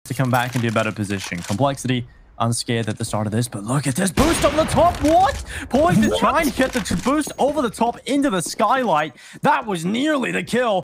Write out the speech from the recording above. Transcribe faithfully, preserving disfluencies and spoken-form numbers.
to come back into a better position. Complexity unscared at the start of this, but look at this boost on the top. What? Poise is trying to get the boost over the top into the skylight. That was nearly the kill.